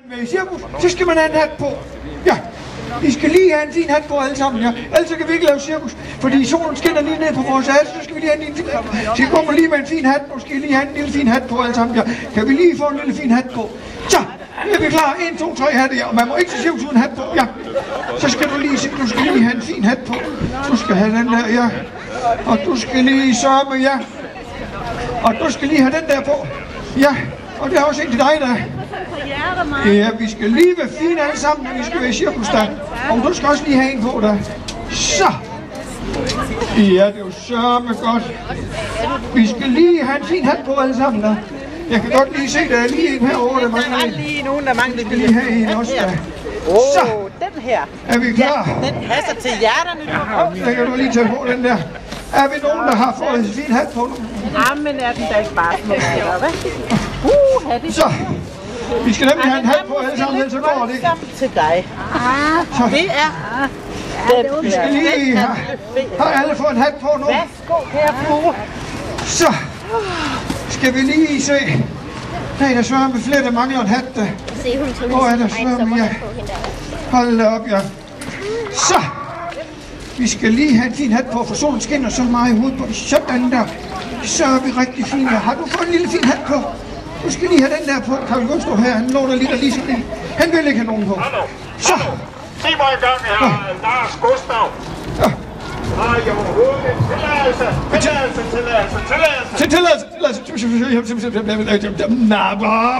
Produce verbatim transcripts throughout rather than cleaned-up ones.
med i cirkus, så skal man have en hat på. Ja, I skal lige have en fin hat på alle sammen, ja. Ellers kan vi ikke lave cirkus, fordi solen skinner lige ned på vores hals, så skal vi lige have en fin hat. Så I kommer lige med en fin hat, måske lige have en lille fin hat på alle sammen, ja. Kan vi lige få en lille fin hat på? Så, er vi klar? en, to, tre hatte, ja. Og man må ikke se cirkus uden hat på, ja. Så skal du lige se, du skal lige have en fin hat på. Du skal have den der, ja. Og du skal lige sørge, ja. Og du skal lige have den der på. Ja, og det er også en til dig, der. Ja, vi skal lige være fine alle sammen, når vi skal være i cirkus, der. Og du skal også lige have en på, der. Så. Ja, det er jo sørme godt. Vi skal lige have en fin hat på alle sammen, der. Jeg kan godt lige se, der er lige en herovre, der mangler en. Der er lige nogen, der mangler. Vi skal lige have en også, der. Så. Den her. Er vi klar? Ja, den passer til hjerterne. Ja, så kan du lige tage på den der. Er vi nogen, der har fået en fin hat på nu? Jamen er den da ikke bare smuk, eller hvad? Uh, hat det. Så. Vi skal nemlig have en hat på alle sammen, ellers så går det ikke. Til dig. Så. Det er... Vi skal lige have... Har alle fået en hat på nu? Værsgo, kære flue. Så. Skal vi lige se. Nej, der svømmer med flere, der mangler en hat. Der. Hvor er der svømmer, ja. Hold da op, ja. Så. Vi skal lige have en fin hat på, for solen skinner så meget i hovedet på det. Sådan der. Så er vi rigtig fine. Har du fået en lille fin hat på? Du skal lige have den der på. Kan vi godt stå her? Han låner lige der lige sådan en. Han vil ikke have nogen på. Så. Se mig i gang her, Lars Gustav. Ja. Har I overhovedet en tilladelse? Tilladelse, tilladelse, tilladelse. Til tilladelse, tilladelse. Nej,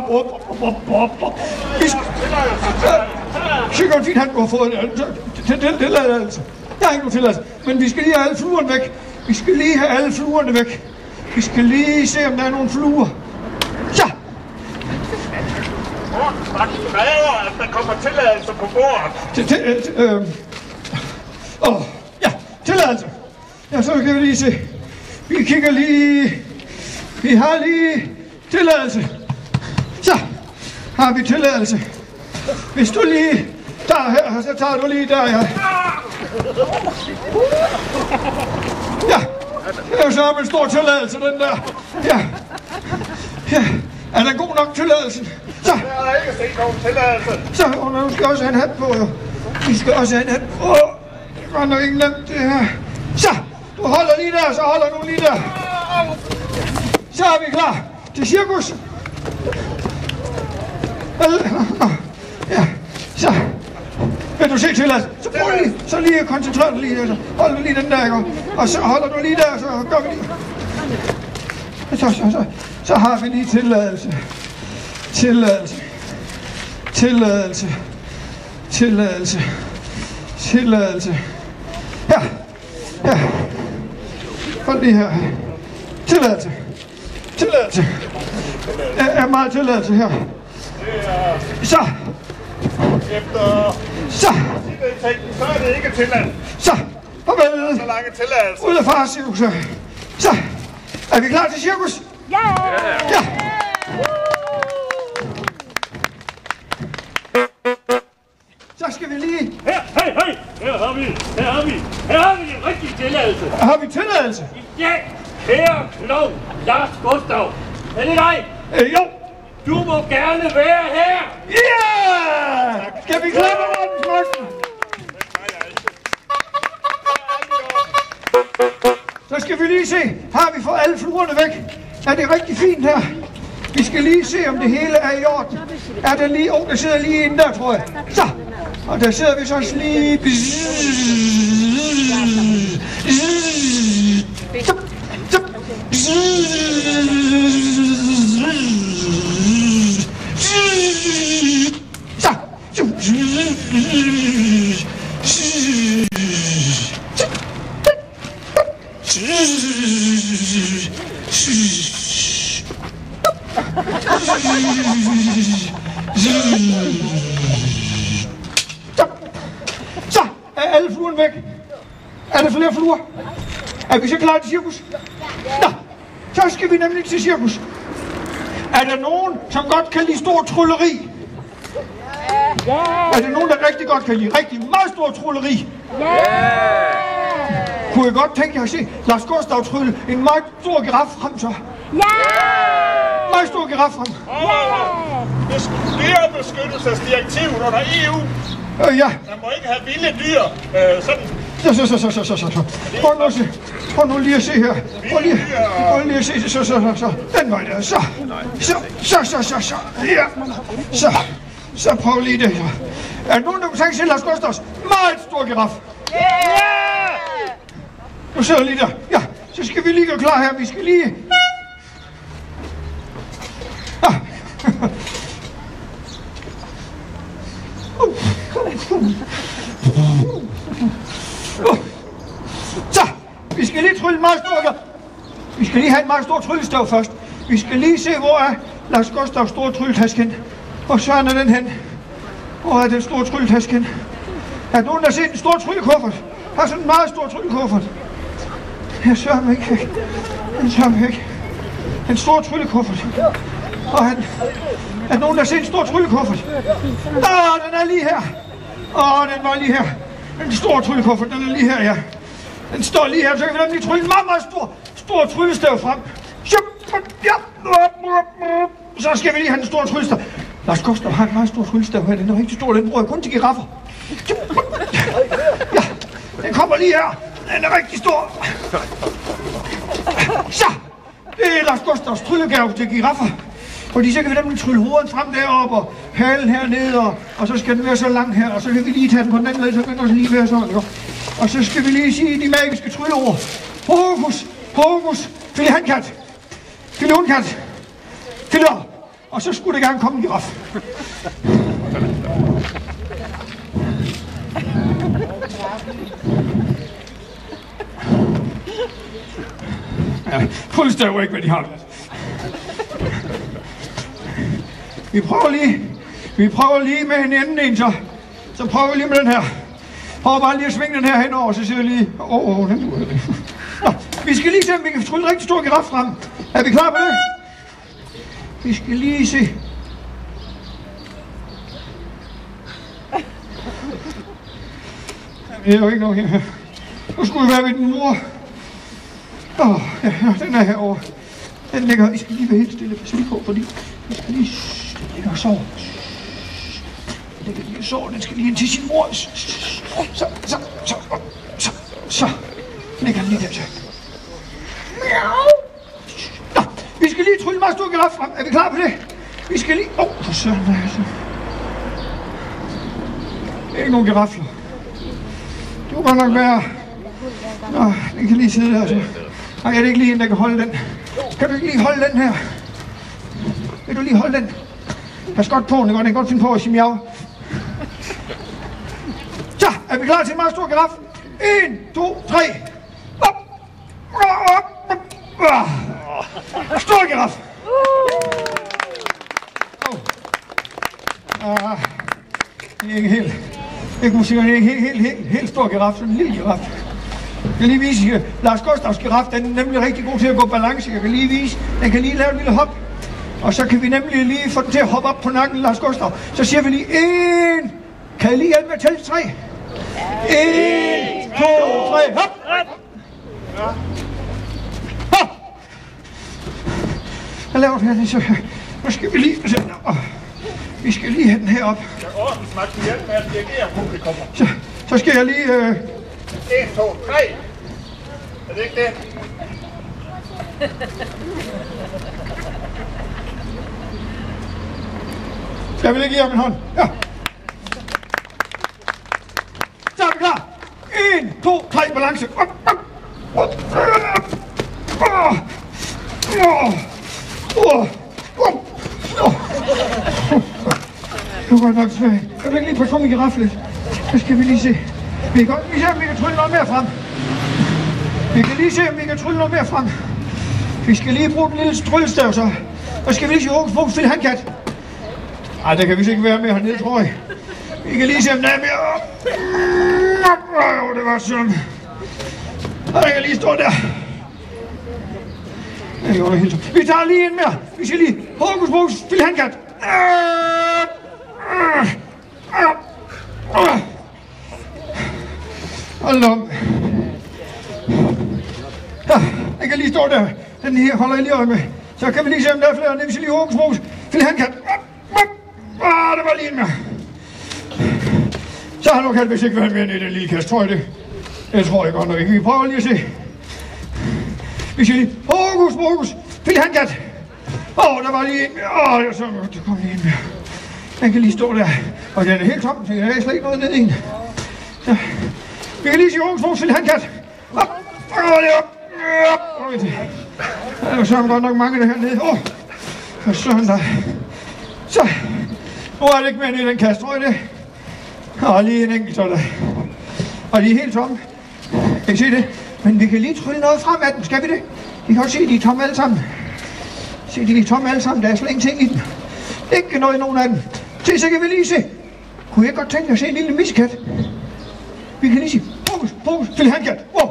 vi skal... Se godt fint, han kunne have fået tilladelse. Jeg har ikke nogen tilladelse, men vi skal lige have alle fluerne væk. Vi skal lige have alle fluerne væk. Vi skal lige se, om der er nogle fluer. Så! Hvor kræver, at der kommer tilladelse på bordet? Til, til, til, øh... Åh, ja, tilladelse. Ja, så kan vi lige se. Vi kigger lige. Vi har lige tilladelse. Så har vi tilladelse. Hvis du lige tager her, så tager du lige der, ja. Ja, det er jo så en stor tilladelse, den der. Ja, ja. Er den god nok, tilladelsen? Så. Jeg har ikke set nogen tilladelse. Så, og nu skal også have en hat på, jo. Vi skal også have en hat på. Åh, det var nok ikke nemt, det her. Så, du holder lige der, så holder du lige der. Så er vi klar til cirkus. Ja, så. Vil du se tilladelsen? Så prøv lige, så lige koncentrer dig lige. Så hold du lige den der, ikke? Og så holder du lige der, så gør vi lige. Så, så, så. Så har vi lige tilladelse. Tilladelse. Tilladelse. Tilladelse. Tilladelse. Ja. Ja. Hold lige her. Tilladelse. Tilladelse. Er, er meget tilladelse her. Så. Efter... Så. Så er det ikke tilladt. Så. Farvel. Så lange tilladelse. Ud af fars cirkus. Så. Er vi klar til cirkus? Ja! Ja! Så skal vi lige... Her, hey, hey! Her har vi, her har vi, her har vi en rigtig tilladelse. Har vi tilladelse? Ja! Kære klovn, Lars Gustav. Er det dig? Øh, jo! Du må gerne være her! Ja! Skal vi klappe ordensmagten? Så skal vi lige se, har vi fået alle fluerne væk? Er det rigtig fint her? Vi skal lige se, om det hele er i orden. Er der lige... Åh, oh, der sidder lige inde der, tror jeg. Så! Og der sidder vi så også lige... Så! Så! Så er alle fluerne væk. Er der flere fluer? Er vi så klar til cirkus? Nå, så skal vi nemlig til cirkus. Er der nogen, som godt kan lide stor trylleri? Ja! Er der nogen, der rigtig godt kan lide rigtig meget stor trylleri? Ja! Kunne jeg godt tænke jer at se Lars Gustav trylle en meget stor giraf frem så? Ja! meget stor giraf frem. Åh, dyrebeskyttelsesdirektivet under E U. Øh, ja. Man må ikke have vilde dyr, øh, sådan. Så, så, så, så, så, så, så, så. Prøv nu, se. Prøv nu lige at se her. Prøv lige, prøv lige at se, så, så, så, så. Den vej der, så. Så, så, så, så, så. Ja. Så, så prøv lige det her. Er nogen, der kunne tænke sig, Lars Gustavs meget stor giraf? Ja! Nu sidder lige der. Ja, så skal vi lige gøre klar her. Vi skal lige... Ah. Så, vi skal lige trylle en meget stor... Vi skal lige have en meget stor tryllestav først. Vi skal lige se, hvor er Lars Gustavs store trylletaske hen. Hvor søren er den hen? Hvor er den store trylletaske hen? Er der nogen, der har set en stor tryllekuffert? Jeg har sådan en meget stor tryllekuffert. Jeg sørger mig ikke væk. Den sørger mig væk. En stor tryllekuffert. Og han... Er der nogen, der har set en stor tryllekuffert? Åh, den er lige her. Åh, den var lige her. Den store tryllekuffert, den er lige her, ja. Den står lige her, så kan vi nemlig trylle en meget, meget stor, stor tryllestav frem. Så skal vi lige have den store tryllestav. Lars Gustav har en meget stor tryllestav her. Den er rigtig stor, den bruger jeg kun til giraffer. Ja, den kommer lige her. Den er rigtig stor. Så, det er Lars Gustavs tryllegave til giraffer. Fordi så kan vi nemlig trylle hovedet frem deroppe og halen hernede, og, og så skal den være så lang her, og så kan vi lige tage den på den anden led, så kan den også lige være sådan, ikke? Og så skal vi lige sige de magiske trylleord. Hokus, hokus, filihankat, filihundkat, filer. Og så skulle det gerne komme en giraf. Ja, tryllestav er ikke, hvad de har. Vi prøver lige, vi prøver lige med en anden en, så, så prøver vi lige med den her. Prøv bare lige at svinge den her henover, så siger vi lige, åh, oh, oh, den duer ikke. Nå, vi skal lige se, om vi kan trylle en rigtig stor giraf frem. Er vi klar på det? Vi skal lige se. Det er jo ikke noget her. Nu skulle vi være ved den mor. Åh, oh, ja, den er herovre. Den ligger, I skal lige være helt stille, pas lige på, fordi vi skal lige... Den ligger og sover. Den ligger lige og sover, den skal lige ind til sin mor. Så, så, så, så, så, så. Ligger den lige der, så. Nå, vi skal lige trylle en meget stor giraf frem. Er vi klar på det? Vi skal lige... Åh, oh, for søren, hvad er det? Det er ikke nogen girafler. Det må godt nok være... Nå, den kan lige sidde der, så. Nej, er det ikke lige en, der kan holde den? Kan du ikke lige holde den her? Vil du lige holde den? Pas godt på den, den kan godt finde på at sige miau. Så, er vi klar til en meget stor giraf? En, to, tre. Op! Op! Op! Stor giraf! Oh. Ah, det er ikke helt... Jeg kunne sige, det er ikke helt, helt, helt, helt stor giraf, sådan en lille giraf. Jeg kan lige vise jer, Lars Gustavs giraf, den er nemlig rigtig god til at gå balance. Jeg kan lige vise, den kan lige lave en lille hop. Og så kan vi nemlig lige få den til at hoppe op på nakken, Lars Gustav. Så siger vi lige, en. Kan I lige hjælpe med at tælle tre? En, to, tre, hop! Hop! Jeg laver den her lige så her. Nu skal vi lige... Vi skal lige have den herop. Jeg ordensmagt til hjælp med at dirigere publikummer. Så, så skal jeg lige... Øh... en, to, tre. Er det ikke det? Jeg vil ikke give ham en hånd. Ja. Så er vi klar. En, to, tre, balance. Op, op, op. Oh. Oh. Oh. Oh. Det var nok svært. Jeg vil ikke lige passe på min giraf lidt. Så skal vi lige se. Vi kan godt lige se, om vi kan trylle noget mere frem. Vi kan lige se, om vi kan trylle noget mere frem. Vi skal lige bruge den lille tryllestav, så. Og skal vi lige sige, hokus pokus filihankat. Ej, der kan vi ikke være mere hernede, tror jeg. Vi kan lige se, om der er mere. Åh, det var sådan. Og der kan lige stå der. Det gjorde det helt sådan. Vi tager lige en mere. Vi skal lige hokus pokus filihankat. Hold om. Ja, den kan lige stå der. Den her holder jeg lige øje med. Så Så kan vi lige se, om der er flere. Nemlig lige hokus pokus. Fille han kan. Ah, det var lige en mere. Så har nu kan vist ikke været mere end i den lille kasse, tror jeg det. Det tror jeg godt nok ikke. Vi prøver lige at se. Vi siger lige, hokus pokus, Fille han kan. Åh, oh, der var lige en mere. Åh, oh, så der kom lige en mere. Den kan lige stå der. Og den er helt tom, så jeg er slet ikke noget ned i den. Så. Vi kan lige sige hokus pokus, Fille han kan. Op, og det op. Op, der er jo så godt nok mange der hernede. Åh, oh, for sådan der. Så, nu er det ikke mere nede i den kasse, tror jeg det. Og lige en enkelt sådan. Og de er helt tomme. Kan I se det? Men vi kan lige trylle noget frem af dem, skal vi det? I kan også se, at de er tomme alle sammen. Se, de er tomme alle sammen, der er slet ingenting i dem. Ikke noget i nogen af dem. Se, så kan vi lige se. Kunne jeg godt tænke at se en lille miskat? Vi kan lige sige, fokus, fokus, Fille han kat. Wow.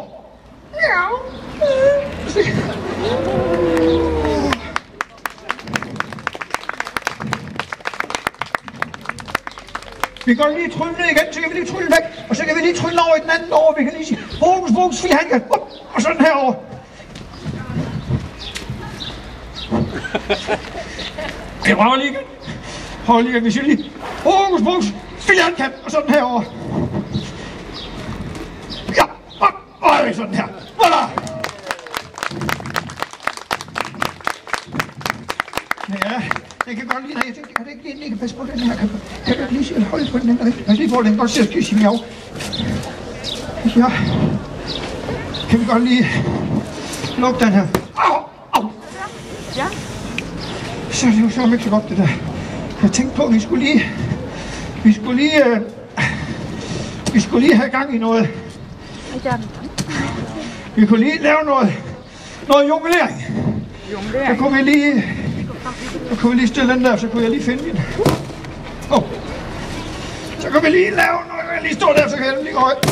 Vi kan lige trylle ned igen, så kan vi lige trylle væk, og så kan vi lige trylle over i den anden over. Vi kan lige sige, fokus, fokus, Fille han kat. Og sådan herover. Jeg prøver lige igen. Prøver lige igen, vi siger lige, fokus, fokus, Fille han kat. Og sådan herover. Ja, og, og sådan her. Voilà. Ja, jeg kan godt lide, nej, jeg tænker, kan det ikke lige, kan passe på den her, kan, kan du ikke lige sige, holde på den her, pas lige på, den kan godt se, at jeg skal miau. Ja, kan vi godt lige lukke den her. Au, au. Ja. Så er det jo så ikke så godt, det der. Jeg tænkte på, at vi skulle lige, vi skulle lige, øh, vi skulle lige have gang i noget. Vi kunne lige lave noget, noget jonglering. Så kunne vi lige, så kunne vi lige stille den der, så kunne jeg lige finde min. Åh. Oh. Så kan vi lige lave noget, jeg lige stå der, så kan jeg lige gå højt.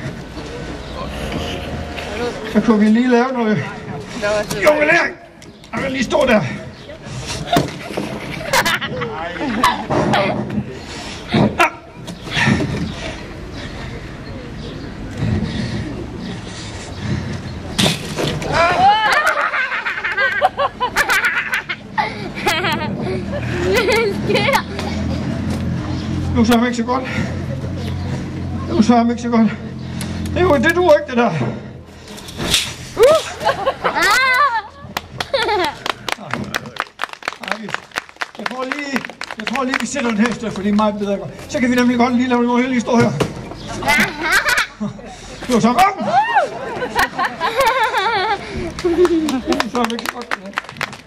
Så kunne vi lige lave noget jonglering. Jeg kan lige stå der. Nu så er han ikke så godt. Nu så er han ikke så godt. Det er jo det, du ikke, det der. Jeg tror lige, jeg tror lige, vi sætter den her i stedet, for det er meget bedre. Så kan vi nemlig godt lige lave noget her, lige stå her. Nu så er han. Så er han ikke så godt, det der.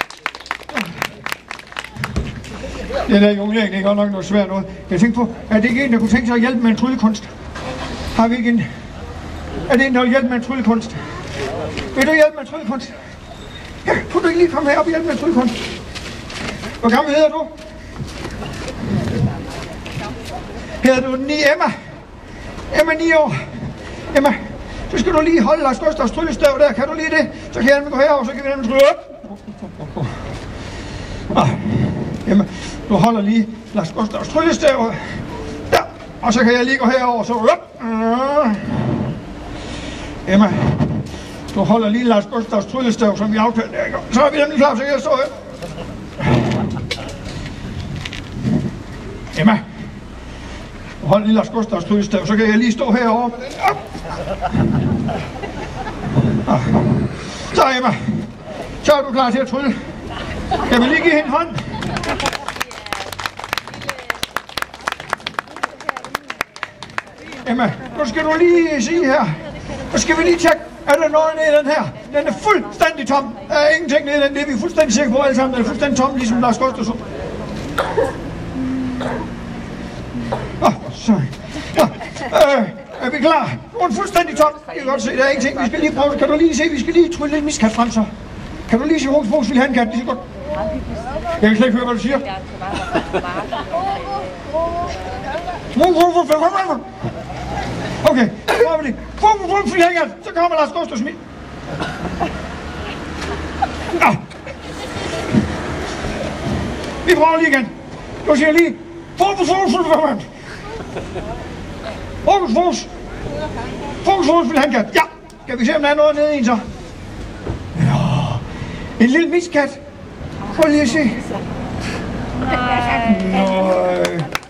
Det der jonglering, det er godt nok noget svært noget. Jeg tænkte på, er det ikke en, der kunne tænke sig at hjælpe med en tryllekunst? Har vi ikke en? Er det en, der vil hjælpe med en tryllekunst? Vil du hjælpe med en tryllekunst? Ja, kunne du ikke lige komme herop og hjælpe med en tryllekunst? Hvor gammel hedder du? Hedder du ni Emma? Emma ni år. Emma, så skal du lige holde Lars Gustavs tryllestav der. Kan du lige det? Så kan jeg gå herover, så kan vi nemlig trylle op. Ah. Emma, du holder lige Lars Gustavs tryllestav der, og så kan jeg lige gå herover, så op. Emma, du holder lige Lars Gustavs tryllestav, som vi aftalte der, så er vi nemlig klar, så kan jeg stå her. Emma, du holder lige Lars Gustavs tryllestav, så kan jeg lige stå herover. Så Emma, så er du klar til at trylle. Jeg vil lige give hende en hånd. Emma, nu skal du lige sige her. Nu skal vi lige tjekke, er der noget nede i den her? Den er fuldstændig tom. Der er ingenting nede i den, det er vi fuldstændig sikre på alle sammen. Den er fuldstændig tom, ligesom Lars Gustafsson. Åh, så. Ja. Øh, er vi klar? Nu er den fuldstændig tom. Jeg kan godt se, der er ingenting. Vi skal lige prøve. Kan du lige se, vi skal lige trylle en miskat frem så. Kan du lige sige, hokus pokus, vil have en kat? Det er godt. Jeg kan slet ikke høre, hvad du siger. Okay, så prøver vi det. Fokus, fokus, vil have en kat. Så kommer Lars Gustafsson ind. Ja. Vi prøver lige igen. Du siger lige, fokus, fokus, fokus, fokus. Fokus, fokus. Fokus, fokus, vil have en kat. Ja. Skal vi se, om der er noget nede i en så? Ja. En lille miskat. Prøv lige at se. Nej. Nøj.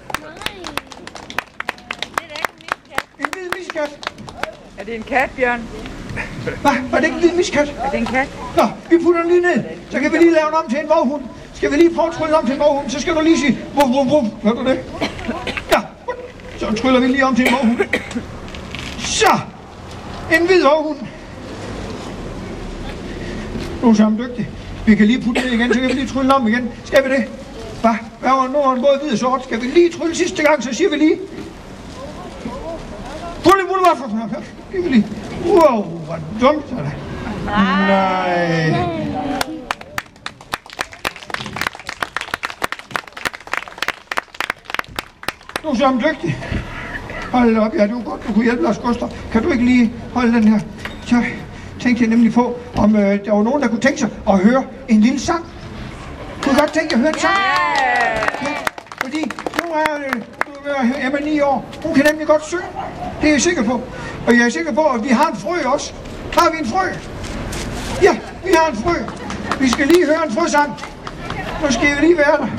En hvid miskat. Er det en kat, Bjørn? Hvad? Var det ikke en hvid miskat? Er det en kat? Nå, vi putter den lige ned. Så kan vi lige lave den om til en vovhund. Skal vi lige prøve at trylle om til en vovhund, så skal du lige sige, vuf, vuf, vuf. Hør du det? Ja, så tryller vi lige om til en vovhund. Så, en hvid vovhund. Nu er sammen dygtig. Vi kan lige putte det igen, så kan vi lige trylle om igen. Skal vi det? Hvad? Hvad var nu har den både hvid og sort? Skal vi lige trylle sidste gang, så siger vi lige. Prøv lige, prøv lige, prøv lige. Giv vi lige. Wow, hvor dumt er det. Nej. Du er sammen dygtig. Hold op, ja, det var godt, du kunne hjælpe os, Gustav. Kan du ikke lige holde den her? Så tænkte jeg nemlig på, om øh, der var nogen, der kunne tænke sig at høre en lille sang. Kunne du godt tænke at høre en sang? Ja, fordi nu er øh, Emma ni år. Hun kan nemlig godt synge. Det er jeg sikker på. Og jeg er sikker på, at vi har en frø også. Har vi en frø? Ja, vi har en frø. Vi skal lige høre en frøsang. Nu skal jeg lige være der.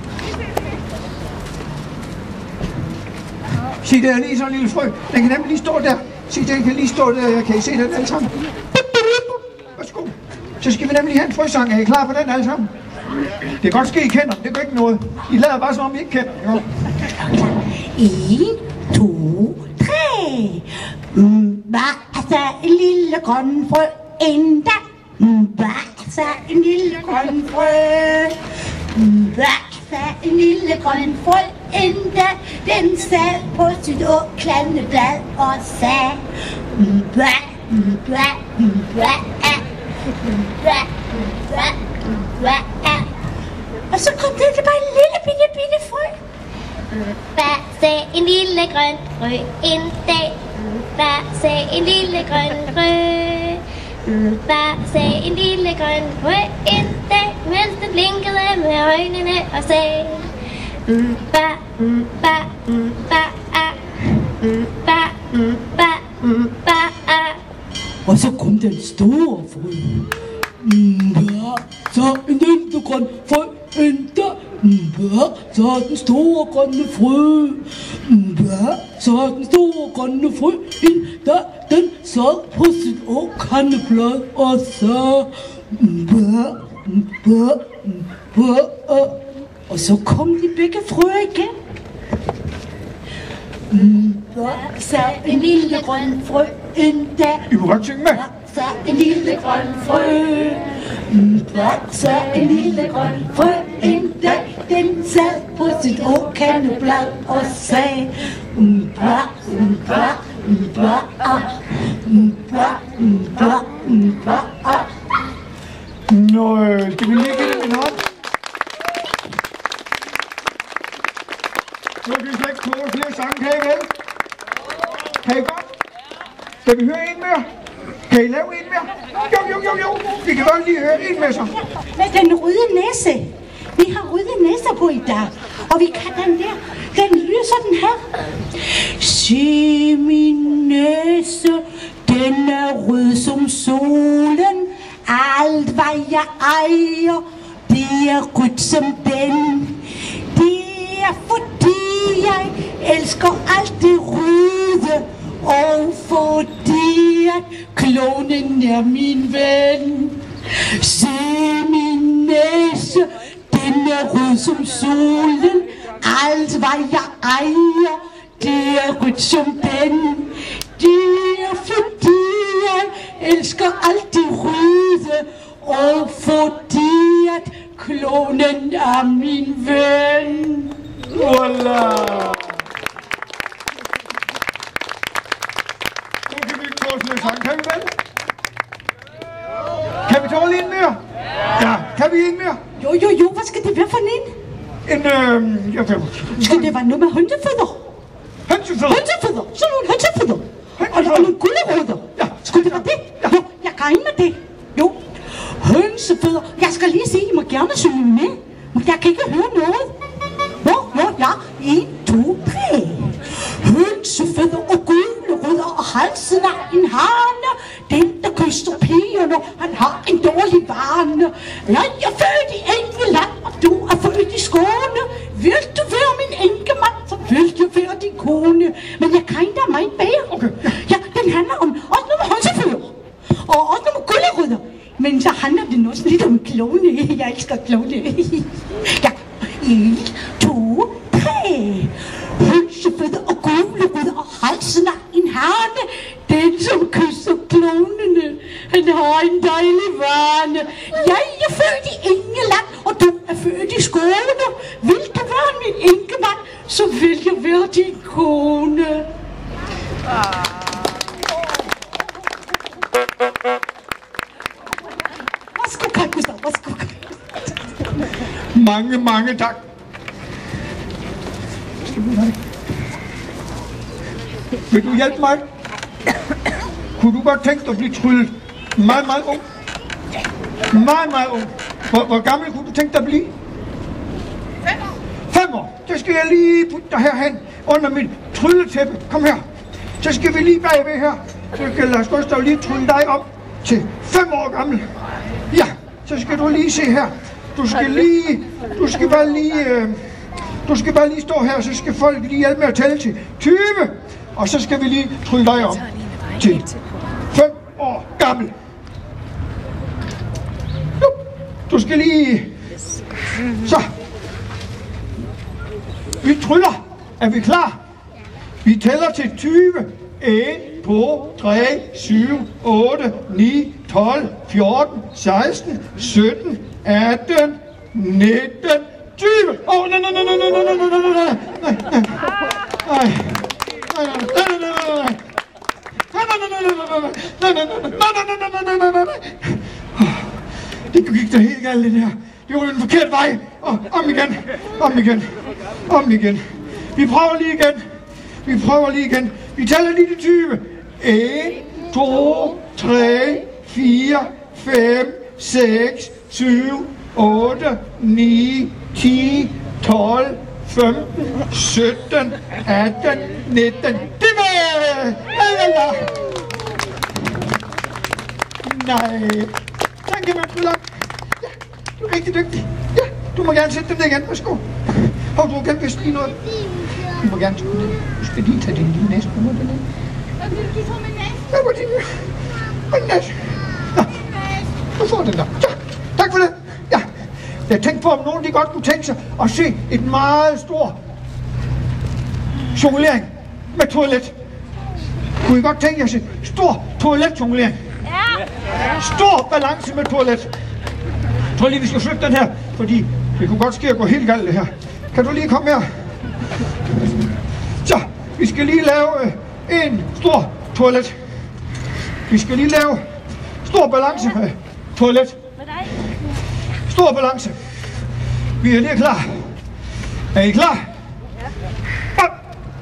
Se, der er lige sådan en lille frø. Den kan nemlig lige stå der. Se, den kan lige stå der. Kan I se den alle sammen? Værsgo. Så skal vi nemlig have en frøsang. Er I klar på den alle sammen? Det kan godt ske, I kender. Det gør ikke noget. I lader bare, som om I ikke kender. Jo. En, to, tre. Hvad så en lille grøn frø endda? Hvad så en lille grøn frø? Hvad så en lille grøn frø endda? Den sad på sit åklande blad og sagde Hvad, hvad, hvad, hvad, hvad, hvad. Og så kom det bare en lille bitte bitte frø. Hvad sagde en lille grøn frø en dag? Hvad sagde en lille grøn frø? Hvad sagde en lille grøn frø en dag? Mens den blinkede med øjnene og sagde Ba, ba, ba, ba, ba, ba. Og så kom den store frø. Hvad så en lille grøn frø en dag? Hvad så den store grønne frø? Hvad så den store grønne frø en dag? Den sad på sit åkandeblad og sagde Hvad, hvad, hvad. Og så kom de begge frøer igen. Hvad så en lille grøn frø en dag? I må godt synge med. Så en lille grøn frø. Hvad så en lille grøn frø en dag? Den sad på sit åkandeblad og sagde Bra, bra, bra, bra, bra, bra. Nå, skal vi lige give dem en hånd? Nu kan vi slet ikke klare flere sange, kan I vel? Kan I godt? Skal vi høre en mere? Kan I lave en mere? Jo, jo, jo, jo. Vi kan godt lige høre en mere så. Med den røde næse. Vi har røde næser på i dag. Og vi kan den der. Den lyder sådan her. Se min næse, den er rød som solen. Alt hvad jeg ejer, det er rødt som den. Det er fordi jeg elsker alt det røde. Og fordi at klonen er min ven. Se min næse, den er rød som solen. Alt hvad jeg ejer, det er rødt som den. Det er fordi jeg elsker alt det røde. Og fordi at klonen er min ven. Voila! Nu kan vi ikke få flere sange, kan vi vel? Kan vi tåle en mere? Ja, kan vi en mere? Jo, jo, jo, hvad skal det være for en? En, øh, jeg kan... Skal det være noget med hønsefødder? Hønsefødder? Hønsefødder! Sådan nogle hønsefødder! Og, og nogle gulerødder! Ja. Skulle det være det? Ja. Jo, jeg kan ind med det. Jo. Hønsefødder. Jeg skal lige sige, I må gerne synge med. Men jeg kan ikke høre noget. Jo, jo, ja. En, to, tre. Hønsefødder og gulerødder og halsen af en hane. Den, der kyster pigerne, han har en dårlig vane. Jeg er født i enkel før din kone. Men jeg kan der meget bedre. Okay. Ja, den handler om også nogle håndsefører. Og også nogle gullerødder. Men så handler den også lidt om klovne. Jeg elsker klovne. Ja, en, to, tre. Hønsefødder og gullerødder og halsen af en hane. Den, som kysser klovnene. Han har en dejlig vane. Jeg er født i England, og du er født i Skåne. Vil du være min enkemand, så vil jeg være din kone. Værsgo, Carl Gustav, værsgo. Mange, mange tak. Vil du hjælpe mig? Kunne du godt tænke dig at blive tryllet meget, meget ung? Meget, meget ung. Hvor, hvor gammel kunne du tænke dig at blive? Fem år. Fem år. Så skal jeg lige putte dig herhen under mit trylletæppe. Kom her. Så skal vi lige bagved her. Så skal Lars Gustav lige trylle dig op til fem år gammel. Ja, så skal du lige se her. Du skal lige, du skal bare lige, øh, du skal bare lige stå her, så skal folk lige hjælpe med at tælle til tyve. Og så skal vi lige trylle dig op til fem år gammel. Jo, du skal lige... Så. Vi tryller. Er vi klar? Vi tæller til tyve. en, to, tre, syv, otte, ni, tolv, fjorten, seksten, sytten, atten, nitten, tyve. Åh, nej, nej, nej, nej, nej, nej, nej, nej, nej, nej, nej. Det gik da helt galt, det der. Det var den forkerte vej. Om igen, om igen, om igen. Vi prøver lige igen. Vi prøver lige igen. Vi tæller lige til tyve. en, to, tre, fire, fem, seks, syv, otte, ni, ti, tolv, femten, sytten, atten, nitten. Det var... Nej. Den kan man trylle op. Ja, du er rigtig dygtig. Ja, du må gerne sætte dem der igen. Værsgo. Hov, du har glemt vist lige noget. Du må gerne tage den. Du skal lige tage din lille næse. Du må den ind. Du får min næse. Ja, hvor er din næse? Hvor er din næse? Ja, du får den der. Ja, tak for det. Ja. Jeg tænkte på, om nogen de godt kunne tænke sig at se et meget stort jonglering med toilet. Kunne I godt tænke jer at se stor toilet-jonglering? Ja. Stor balance med toilet. Jeg tror lige, vi skal flytte den her, fordi det kunne godt ske at gå helt galt det her. Kan du lige komme her? Så, vi skal lige lave øh, en stor toilet. Vi skal lige lave stor balance med toilet. Stor balance. Vi er lige klar. Er I klar? Ja. Op.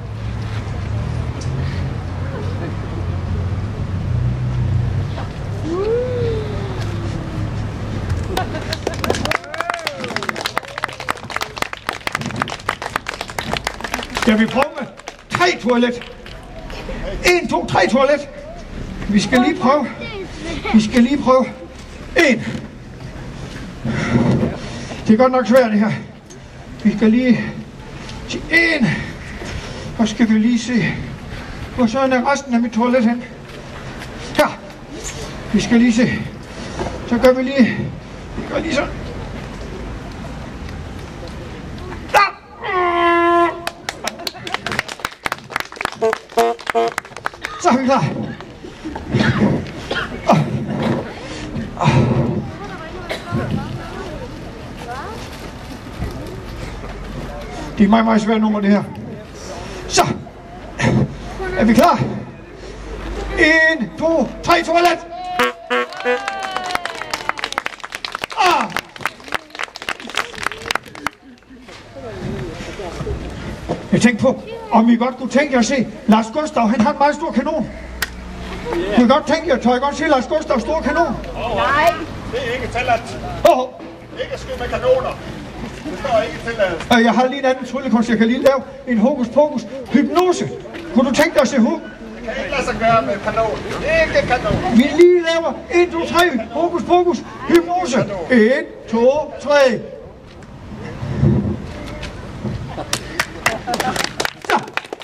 Skal vi prøve med tre toilet? En, to, tre toilet. Vi skal lige prøve. Vi skal lige prøve. En. Det er godt nok svært det her. Vi skal lige til en. Og skal vi lige se, hvor så er resten af mit toilet hen. Her. Vi skal lige se. Så gør vi lige. Vi gør lige sådan. Så er vi klar. Oh. Oh. Det er meget, meget svært nummer, det her. Så. Er vi klar? En, to, tre, toilet. Ah. Jeg tænkte på, om I godt kunne tænke jer at se Lars Gustav, han har en meget stor kanon. Yeah. Kunne I godt tænke jer, tør I godt se Lars Gustavs store kanon? Oh, nej, det er ikke tilladt. Åh, oh. Ikke skyde med kanoner. Det står ikke tilladt. Jeg har lige en anden tryllekunst, jeg kan lige lave en hokus pokus hypnose. Kunne du tænke dig at se hu? Det kan ikke lade sig gøre med kanon. Ikke kanon. Vi lige laver en, to, tre, hokus pokus hypnose. en, to, tre. Så,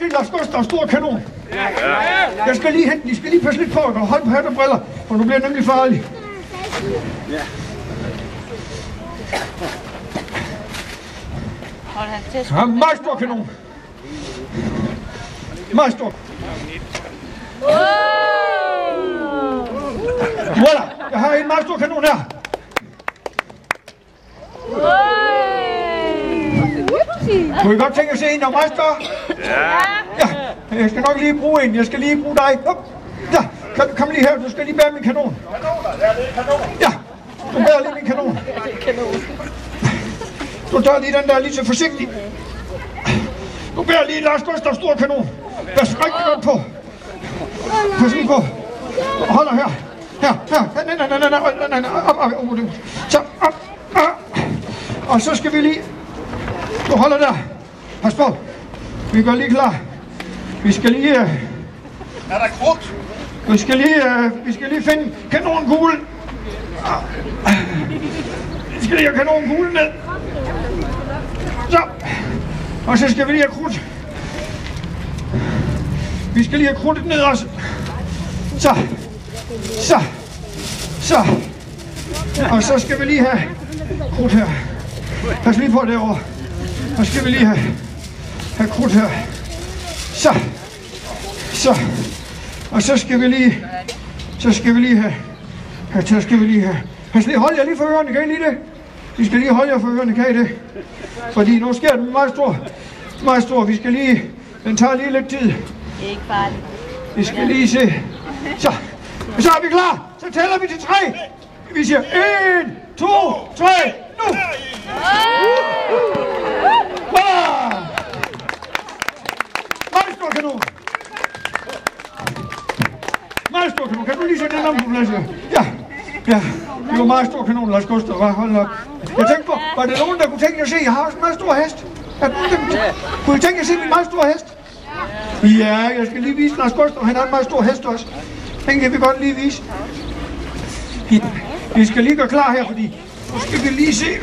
se Lars Gustav, stor kanon. Jeg skal lige hente, I skal lige passe lidt på, og hold på hat og briller, for nu bliver det nemlig farligt. Hold han til. Ja, meget stor kanon. Meget stor. Voilà, jeg har en meget stor kanon her. Kunne I godt tænke at se en, der er meget større? Ja. Jeg skal nok lige bruge en. Jeg skal lige bruge dig. Op. Ja, kom, kom lige her. Du skal lige bære min kanon. Ja, du bærer lige min kanon. Du tager lige den der lige så forsigtigt. Du bærer lige Lars Gustavs store kanon. Pas rigtig godt på. Pas lige på. Og holder her. Her, her. Nej, nej, nej, nej, nej, nej, nej. Op, op, op. Så, op, op. Og så skal vi lige... Du holder der. Pas på. Vi går lige klar. Vi skal lige... Uh... Er der krudt? Vi skal lige... Uh... Vi skal lige finde kanonkuglen. Vi skal lige have kanonkuglen ned. Så. Og så skal vi lige have krudt. Vi skal lige have krudtet ned også. Så. Så. Så. Og så skal vi lige have krudt her. Pas lige på derovre. Og skal vi lige have, have krudt her. Så. Så. Og så skal vi lige... Så skal vi lige have... Så skal vi lige have... Pas lige, hold jer lige for ørerne, kan I lige det? Vi skal lige holde jer for ørerne, kan I det? Fordi nu sker det meget stor. Meget stor. Vi skal lige... Den tager lige lidt tid. Det er ikke farligt. Vi skal lige se. Så. Så er vi klar. Så tæller vi til tre. Vi siger en, to, tre, nu! Voilà! Meget stor kanon. Meget stor kanon. Kan du lige sætte den om på plads her? Ja. Ja. Det var meget stor kanon, Lars Gustav. Hold op. Jeg tænkte på, var det nogen, der kunne tænke at se? Jeg har også en meget stor hest. Kunne I tænke at se min meget store hest? Ja, jeg skal lige vise Lars Gustav. Han har en meget stor hest også. Den kan vi godt lige vise. Vi skal lige gøre klar her, fordi nu skal vi lige se.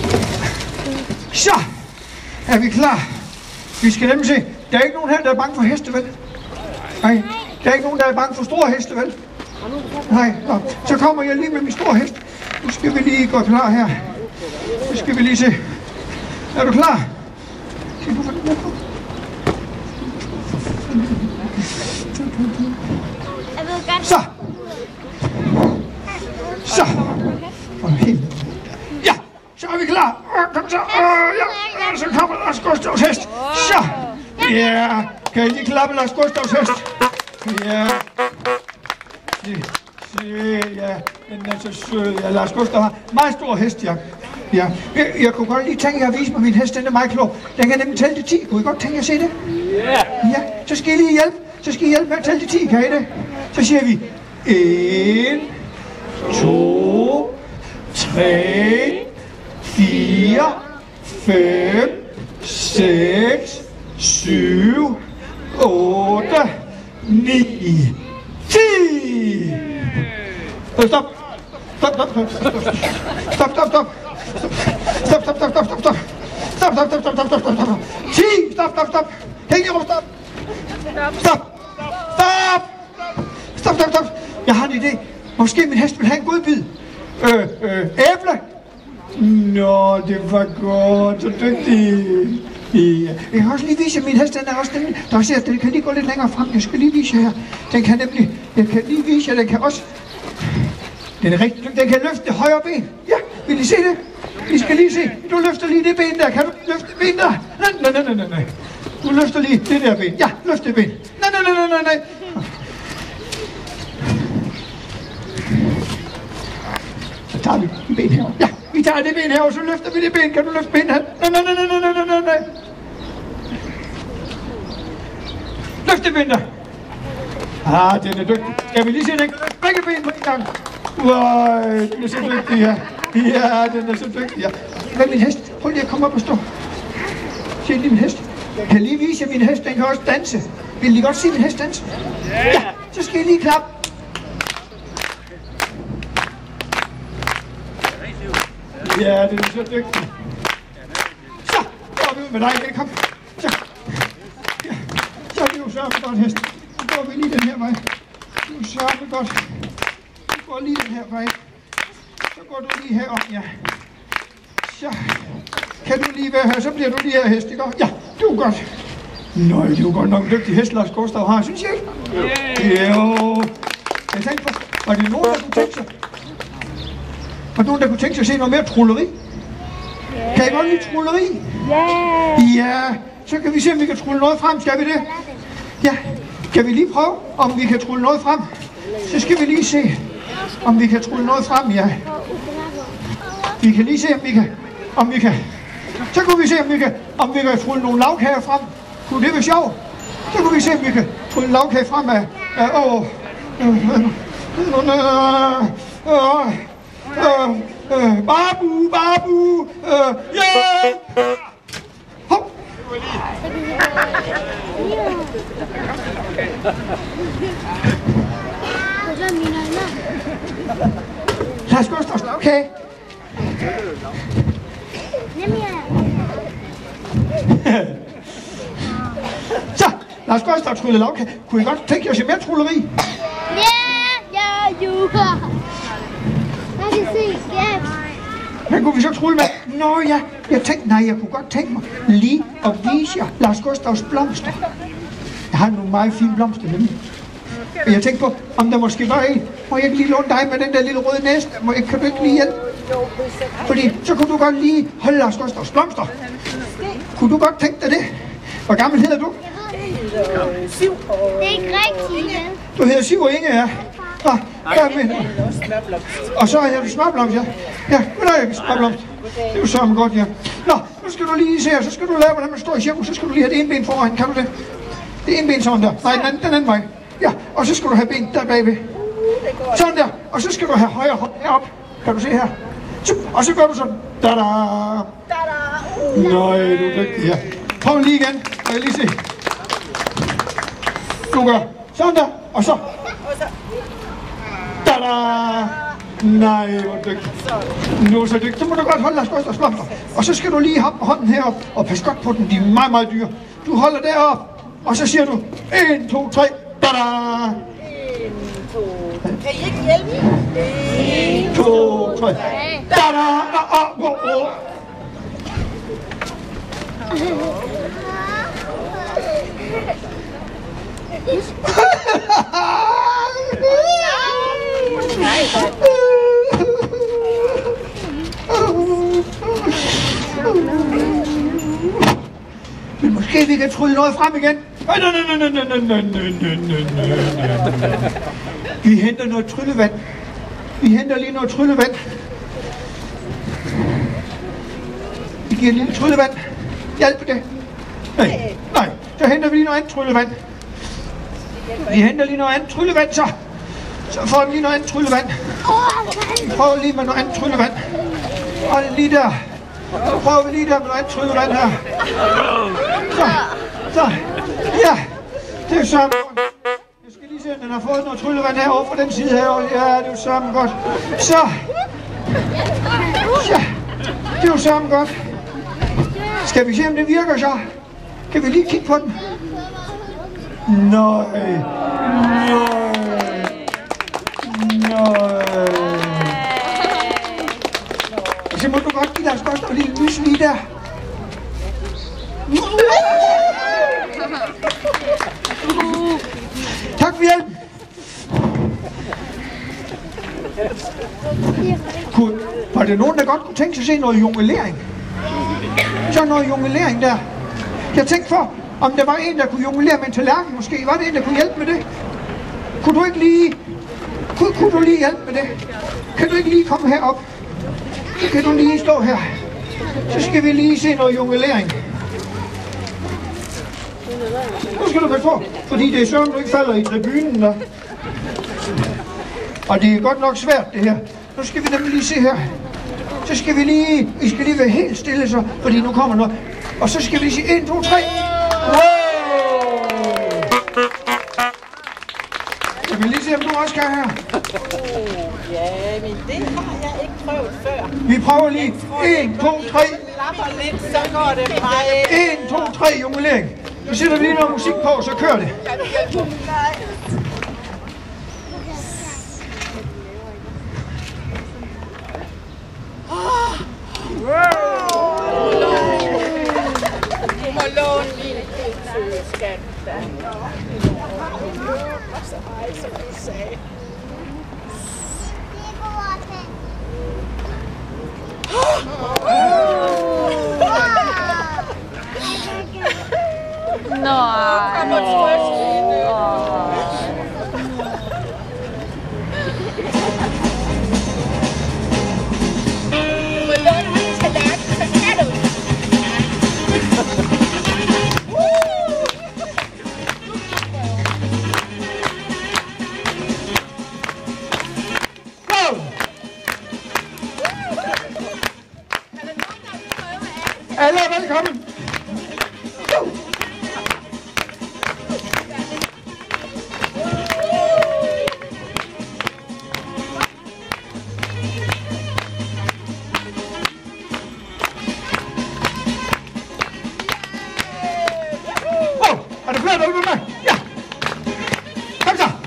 Så er vi klar. Vi skal nemlig se. Der er ikke nogen her, der er bange for heste, vel? Nej, der er ikke nogen, der er bange for store heste, vel? Nej, nå. Så kommer jeg lige med min store hest. Nu skal vi lige gå klar her. Nu skal vi lige se. Er du klar? Skal du få den med på? Så. Så. Ja, så er vi klar. Kom så. Ja, så kommer Lars Gustavs hest. Så. Ja, kan I lige klappe Lars Gustavs hest? Ja. Se, se, ja, den er så sød. Ja, Lars Gustav har meget stor hest, ja. Ja, jeg, jeg kunne godt lige tænke jer at vise mig min hest, den er meget klog. Den kan nemlig tælle til ti. Kunne I godt tænke jer at se det? Ja. Ja, så skal I lige hjælpe. Så skal I hjælpe med at tælle til ti, kan I det? Så siger vi en, to, tre, fire, fem, seks, syv, otte, ni, ti. Stop. Stop, stop, stop, stop. Stop, stop, stop. Stop, stop, stop, stop, stop, stop. Stop, stop, stop, stop, stop, stop, stop. ti. Stop, stop, stop. Hæng i ro, stop. Stop. Stop. Stop, stop, stop. Jeg har en idé. Måske min hest vil have en godbid. Øh, øh, æble. Nå, det var godt. Så dygtig. Ja. Jeg kan også lige vise min hest, den er også nemlig. Der ser, den kan lige gå lidt længere frem. Jeg skal lige vise her. Den kan nemlig, jeg kan lige vise jer, den kan også. Den er rigtig, den kan løfte det højre ben. Ja, vil I se det? I skal lige se. Du løfter lige det ben der. Kan du løfte det ben der? Nej, nej, nej, nej, nej. Du løfter lige det der ben. Ja, løft det ben. Nej, nej, nej, nej, nej. Så tager vi ben her. Ja, vi tager det ben her, og så løfter vi det ben. Kan du løfte ben her? Nej, nej, nej, nej, nej, nej, nej, nej. Løft det ben der. Ah, den er dygtig. Skal vi lige se, den kan løfte begge ben på en gang? Wow, den er så dygtig her. Ja, den er så dygtig her. Hvad er min hest? Hold lige at komme op og stå. Se lige min hest. Jeg kan lige vise jer min hest, den kan også danse. Vil I godt se min hest danse? Ja, så skal I lige klappe. Ja, den er så dygtig. Så, går vi ud med dig igen, kom. Så. Ja. Så. sørme godt, hest. Så går vi lige den her vej. Du sørme godt. Du går lige den her vej. Så går du lige herop, ja. Så kan du lige være her, så bliver du lige her, hest, ikke? Ja, du er godt. Nøj, det er jo godt nok en dygtig hest, Lars Gustav har, synes jeg ikke? Yeah. Jo. Jeg tænkte på, var det nogen, der kunne tænke sig? Var det nogen, der kunne tænke sig at se noget mere trulleri? Yeah. Kan I godt lide trulleri? Ja. Ja, så kan vi se, om vi kan trulle noget frem. Skal vi det? Ja, kan vi lige prøve, om vi kan trulle noget frem? Så skal vi lige se, om vi kan trulle noget frem, ja. Vi kan lige se, om vi kan, om vi kan. Så kunne vi se, om vi kan, om vi kan trulle nogle lavkager frem. Kunne det være sjovt? Så kunne vi se, om vi kan trulle en lavkage frem af, af åh, babu, babu, ja! Hop! Lad os gå og stå, okay? Så, lad os gå og trylle lavkage. Kunne I godt tænke jer at se mere trulleri? Ja, ja, jo. Jeg kan se, ja. Hvad kunne vi så trylle med? Nå ja, jeg tænkte, nej, jeg kunne godt tænke mig lige at vise jer Lars Gustavs blomster. Jeg har nogle meget fine blomster nemlig. Og jeg tænkte på, om der måske var en. Må jeg ikke lige låne dig med den der lille røde næste? Må jeg, kan du ikke lige hjælpe? Fordi så kunne du godt lige holde Lars Gustavs blomster. Kunne du godt tænke dig det? Hvor gammel hedder du? Siv. Det er ikke rigtigt. Du hedder Siv og Inge, ja. Nå, ja, men... Og så hedder du Smørblomst, ja. Ja, nu er jeg Smørblomst. Det er jo så godt, ja. Nå, nu skal du lige se her, så skal du lære, hvordan man står i cirkus. Så skal du lige have det ene ben foran, kan du det? Det ene ben sådan der. Nej, den anden, den anden vej. Ja, og så skal du have ben der bagved. Sådan der. Og så skal du have højre hånd herop. Kan du se her? Og så gør du sådan. Da-da. Nøj, du er dygtig, ja. Prøv lige igen. Må jeg lige se. Du gør sådan der. Og så. Da-da. Nej, hvor dygtig. Nu er så dygtig. Så må du godt holde Lars Gustavs blomster. Og så skal du lige have hånden herop. Og pas godt på den. De er meget, meget dyre. Du holder derop. Og så siger du. en, to, tre. Da-da. en, to. Kan I ikke hjælpe? en, to, tre. Da-da. Ah, ah, ah, ah. Men måske vi kan trylle noget frem igen. Nej, nej, nej, nej, nej, nej, nej, nej, nej. Vi henter noget tryllevand. Vi henter lige noget tryllevand. Vi giver et lille tryllevand. Hjælp det. Nej, nej. Så henter vi lige noget andet tryllevand. Vi henter lige noget andet tryllevand, så. Så får vi lige noget andet tryllevand. Vi prøver lige med noget andet tryllevand. Og lige der. Så prøver vi lige der med noget andet tryllevand her. Så, så. Ja, det er sammen godt. Jeg skal lige se, om den har fået noget tryllevand herovre fra den side herovre. Ja, det er jo sammen godt. Så. Ja, det er jo sammen godt. Skal vi se, om det virker så? Kan vi lige kigge på den? Nej. Nej. Nej. Og så må du godt give Lars Gustav en lille lys lige der. Tak for hjælpen. Kunne, var det nogen, der godt kunne tænke sig at se noget jonglering? Så noget jonglering der. Jeg tænkte for, om der var en, der kunne jonglere med en tallerken måske. Var det en, der kunne hjælpe med det? Kunne du ikke lige... Kunne, kunne du lige hjælpe med det? Kan du ikke lige komme herop? Så kan du lige stå her. Så skal vi lige se noget jonglering. Nu skal du passe på, fordi det er sådan, du ikke falder i tribunen der. Og det er godt nok svært, det her. Nu skal vi nemlig lige se her. Så skal vi lige... Vi skal lige være helt stille så, fordi nu kommer noget. Og så skal vi sige en, to, tre. Wow! Jeg vil lige se, om du også skal her. Ja, men det har jeg ikke prøvet før. Vi prøver lige. en, to, tre. Lapper lidt, så går det meget. en, to, tre, jonglering. Så sætter vi lige noget musik på, så kører det. Du må låne min skat. Så hej, som du sagde. Nej. Alle er velkommen. Wow, er der flere, der vil med? Ja. Kom så.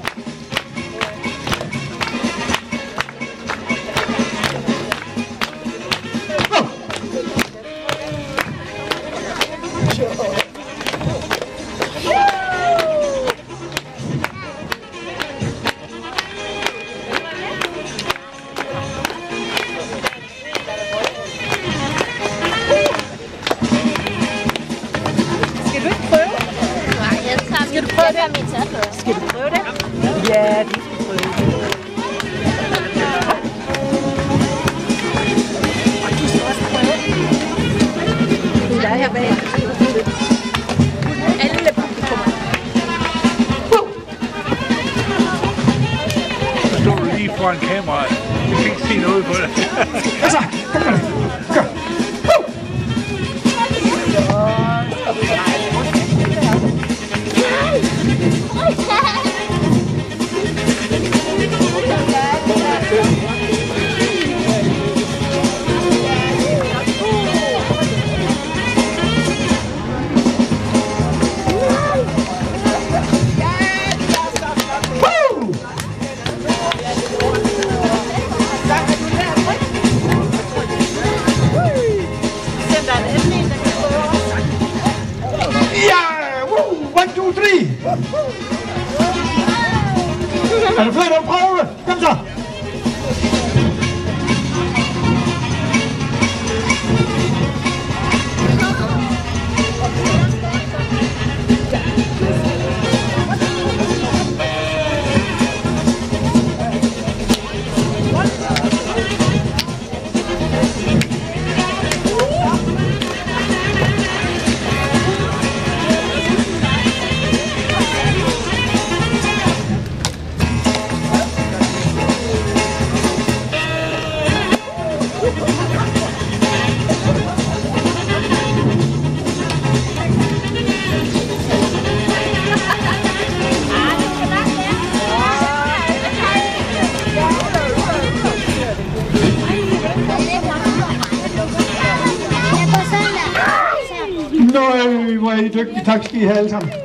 Skal du prøve det? Ja, du skal prøve det. Og du skal også prøve. Det er dig her bag. Alle publikummer. Så står du lige foran kameraet. Jeg kan ikke se noget på det. Altså, kom med det. Kør. Er der flere, der vil prøve? Kom så! Nøj, hvor er I dygtige. Tak skal I have alle sammen.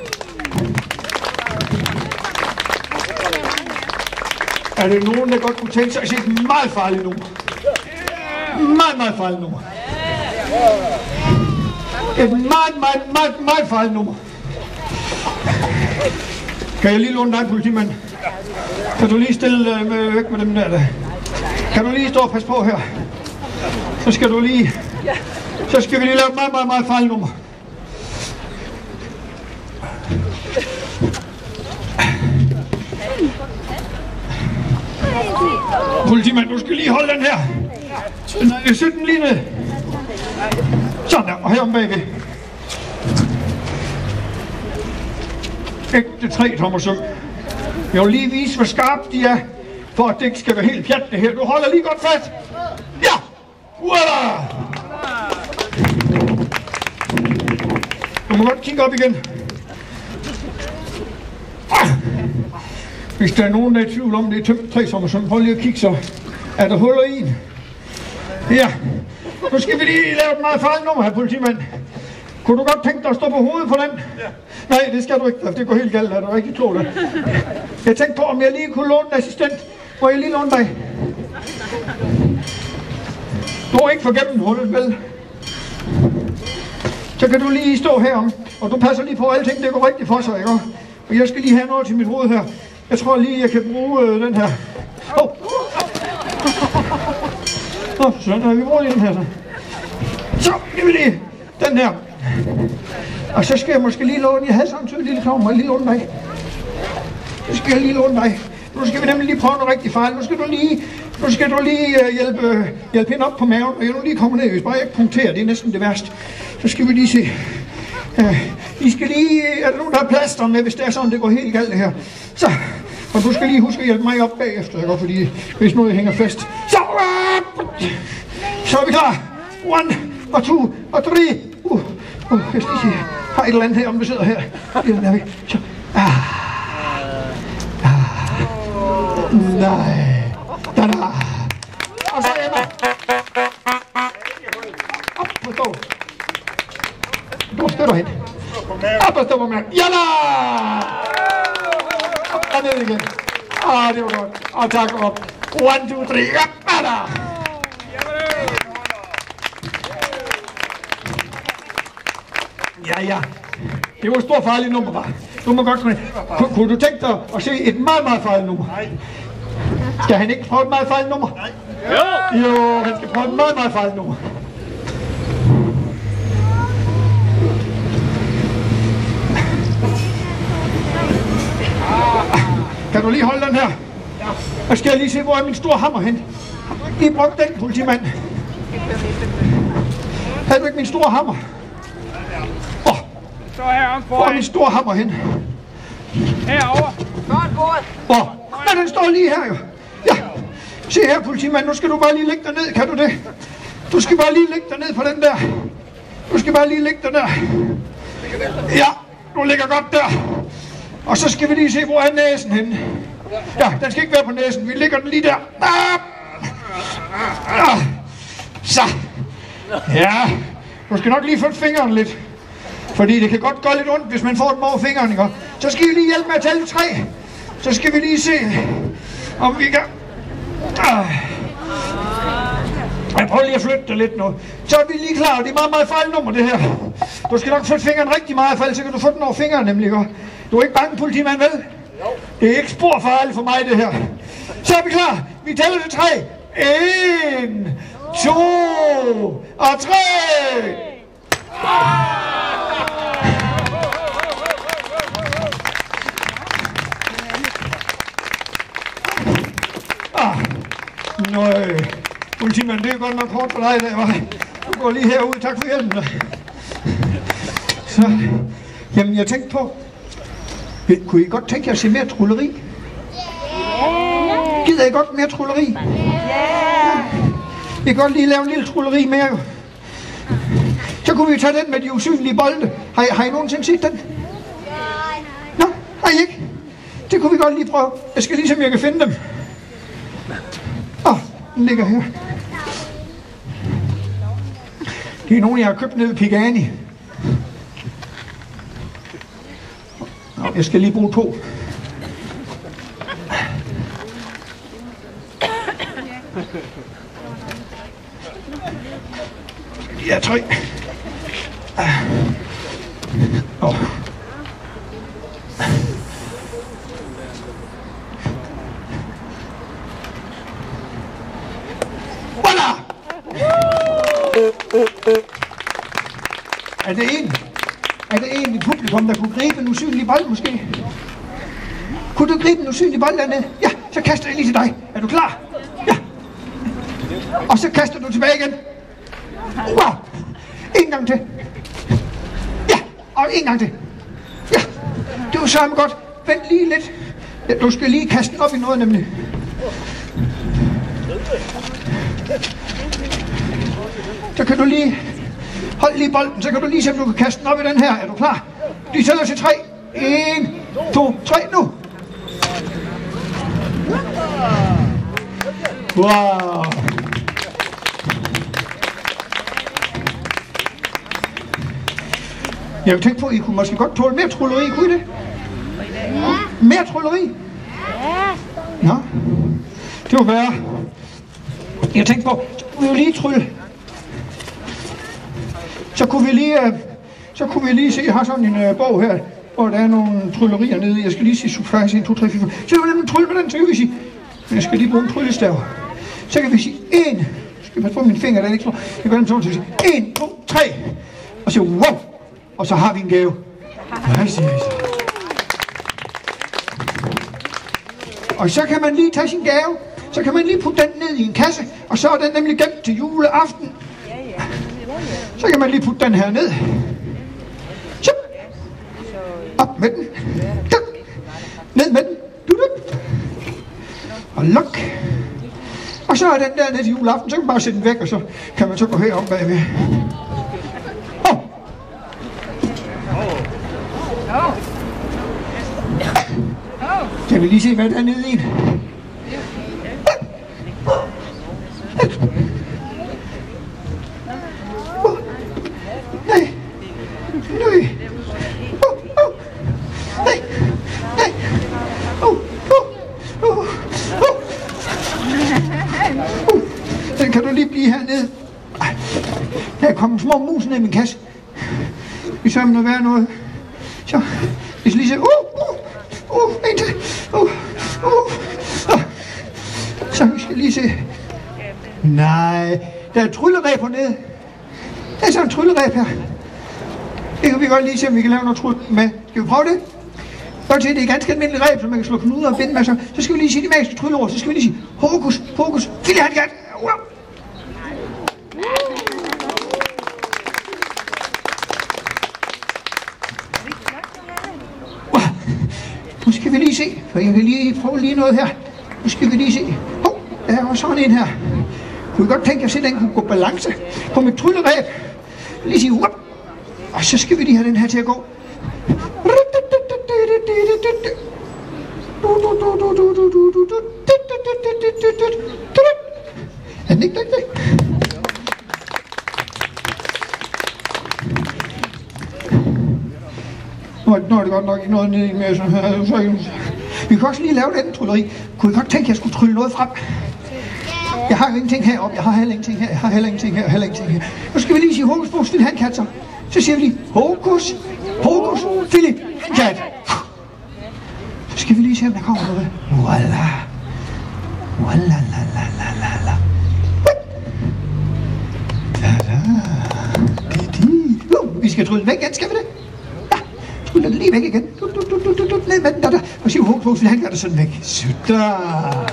Er det nogen, der godt kunne tænke sig at se et meget farligt nummer? Meget, meget farligt nummer. Et meget, meget, meget, meget farligt nummer. Kan jeg lige låne dig, politimand? Kan du lige stille øh, med, væk med dem der, der? Kan du lige stå og passe på her? Så skal du lige... Så skal vi lige lave et meget, meget, meget farligt nummer. Politimand, du skal lige holde den her. Nej, sæt den lige ned. Sådan der, og her om bagved. Ægte tre tommer søm. Jeg vil lige vise, hvor skarpt de er, for at det ikke skal være helt pjat det her. Du holder lige godt fast. Ja! Voila! Du må godt kigge op igen. Hvis der er nogen, der er i tvivl om, det er tømt tre sommer, så prøv lige at kigge så. Er der huller i den? Ja. Nu skal vi lige lave et meget farligt nummer her, politimand. Kunne du godt tænke dig at stå på hovedet på den? Ja. Nej, det skal du ikke. Det går helt galt. Er du rigtig klog der? Jeg tænkte på, om jeg lige kunne låne en assistent. Må jeg lige låne dig? Du er ikke for gennemhullet, vel? Så kan du lige stå herom, og du passer lige på, at alting det går rigtigt for sig, ikke? Og jeg skal lige have noget til mit hoved her. Jeg tror lige, jeg kan bruge øh, den her. Åh! Oh. Nå, oh, sådan har vi brugt den her så. Så, det vil lige. Den her. Og så skal jeg måske lige låne, jeg havde sådan en sød lille klovn, må jeg lige låne dig? Så skal jeg lige låne dig. Nu skal vi nemlig lige prøve noget rigtig fejl. Nu skal du lige, nu skal du lige uh, hjælpe, hjælpe hende op på maven, og jeg nu lige kommer ned, hvis bare jeg ikke punkterer, det er næsten det værste. Så skal vi lige se. Uh, I skal lige, er der nogen, der har plaster med, hvis det er sådan, det går helt galt det her. Så, og du skal lige huske at hjælpe mig op bagefter, ikke? Fordi hvis noget hænger fast. Så, uh, så er vi klar. One, og two, og three. Uh, uh, jeg skal lige se, har et eller andet her, om vi sidder her. Der, så, ah. Nej. Da-da. Og så Emma. Op på stå. Du støtter hende. Op og stå på maven. Jalla! Op og ned igen. Ah, det var godt. Og tak op. One, two, three. Op, da-da. Ja, ja. Det var et stort farligt nummer, bare. Du må godt komme. Kunne du tænke dig at se et meget, meget farligt nummer? Nej. Skal han ikke prøve et meget farligt nummer? Nej. Jo! Jo, han skal prøve et meget, meget farligt nummer. Kan du lige holde den her? Ja. Og skal jeg lige se, hvor er min store hammer hen? Lige brugt den, politimand. Havde du ikke min store hammer? Åh! Oh. Så herom Hvor er foran. min store hammer hen? Herovre. Godt gået. Åh! Oh. Nej, den står lige her jo. Ja. Se her, politimand. Nu skal du bare lige lægge dig ned. Kan du det? Du skal bare lige lægge dig ned på den der. Du skal bare lige lægge dig der. Ja, du ligger godt der. Og så skal vi lige se, hvor er næsen henne. Ja, den skal ikke være på næsen. Vi lægger den lige der. Ah. Ah. Så. Ja. Du skal nok lige flytte fingeren lidt. Fordi det kan godt gøre lidt ondt, hvis man får den over fingeren, ikke? Så skal vi lige hjælpe med at tælle tre. Så skal vi lige se, om vi kan... Ah. Jeg prøver lige at flytte det lidt nu. Så er vi lige klar. Det er meget, meget fejl nummer, det her. Du skal nok flytte fingeren rigtig meget, for ellers kan du få den over fingeren, nemlig. Ikke? Du er ikke bange, politimand, vel? Det er ikke spor farligt for mig, det her. Så er vi klar. Vi tæller til tre. En, to og tre. Ah, nøj. Politimand, det er godt nok hårdt for dig, der var. Du går lige herud. Tak for hjælpen. Så, jamen jeg tænkte på, kunne I godt tænke jer at se mere trulleri? Gider I godt mere trulleri? I kan godt lige lave en lille trulleri mere, jo. Så kunne vi tage den med de usynlige bolde. Har I, har I nogensinde set den? Nå, har I ikke? Det kunne vi godt lige prøve. Jeg skal lige se, om jeg kan finde dem. Åh, oh, den ligger her. Det er nogle, jeg har købt nede ved Pigani. Jeg skal lige bruge to. De er tre. Oh. Voilà! Er det en? Er det en i publikum, der kunne gribe en usynlig bold måske? Kunne du gribe en usynlig bold dernede? Ja, så kaster jeg lige til dig. Er du klar? Ja. Og så kaster du tilbage igen. Wow. En gang til. Ja, og en gang til. Ja, det var sørme godt. Vent lige lidt. Ja, du skal lige kaste den op i noget nemlig. Så kan du lige... Hold lige bolden, så kan du lige se, om du kan kaste den op i den her. Er du klar? De tæller til tre. En, to, tre, nu. Wow. Jeg tænkte på, at I kunne måske godt tåle mere trylleri, kunne I det? Ja. Mere trylleri? Ja. Nå, det var værre. Jeg tænkte på, så kunne vi jo lige trylle. Så kunne vi lige, uh, så kunne vi lige se, jeg har sådan en uh, bog her, hvor der er nogle tryllerier nede i. Jeg skal lige sige surprise, en, to, tre, fire, fem. Så vil jeg trylle med den, så kan vi sige, men jeg skal lige bruge en tryllestav. Så kan vi sige, en, jeg skal passe på mine fingre, der er ikke slår. Jeg gør dem sådan, så vi siger, en, to, tre. Og så wow, og så har vi en gave. Nej, siger jeg så. Og så kan man lige tage sin gave, så kan man lige putte den ned i en kasse, og så er den nemlig gemt til juleaften. Så kan man lige putte den her ned. Så. Op med den. Ned med den. Og luk. Og så er den der ned til juleaften, så kan man bare sætte den væk, og så kan man så gå herom bagved. Åh! Oh. Kan vi lige se, hvad der er nede i den? Nej. Nej. Oh, oh. Nej. Nej. Oh, oh, oh, oh. Uh, den kan du lige blive hernede. Der er kommet små mus ned i min kasse. Vi sørger med at være noget. Så, vi skal lige se. Uh, uh, uh, en til. Uh, uh, uh. Så vi skal lige se. Nej, der er et trylleræb hernede. Der er sådan en trylleræb her. Det kan vi godt lige se, om vi kan lave noget trylle med. Skal vi prøve det? Godt til, det er ganske almindeligt ræb, så man kan slå knuder og binde med sig. Så skal vi lige sige de magiske trylleord. Så skal vi lige sige hokus, pokus, filihankat. Wow. Wow. Nu skal vi lige se, for jeg vil lige prøve lige noget her. Nu skal vi lige se. Hov, der er også sådan en her. Kunne I godt tænke jer, at den kunne gå balance på mit trylleræb. Lige sige, wow. Og så skal vi lige have den her til at gå. Er den ikke rigtig? Nå er det godt nok ikke noget nede i mere sådan her. Vi kan også lige lave den trylleri. Kunne I godt tænke, at jeg skulle trylle noget frem? Jeg har jo ingenting heroppe, jeg har heller ingenting her, jeg har heller ingenting her, heller ingenting her. Nu skal vi lige sige hokus pokus fili handkat så. Så siger vi lige hokus pokus fili handkat. Så skal vi lige se, om der kommer noget. Voila. Voila la la la la la. Da-da. Di-di. Uh, vi skal trylle væk igen, skal vi det? Ja, trylle den lige væk igen. Du, du, du, du, du, ned med den, da-da. Og siger hokus pokus fili handkat, og sådan væk. Sådan.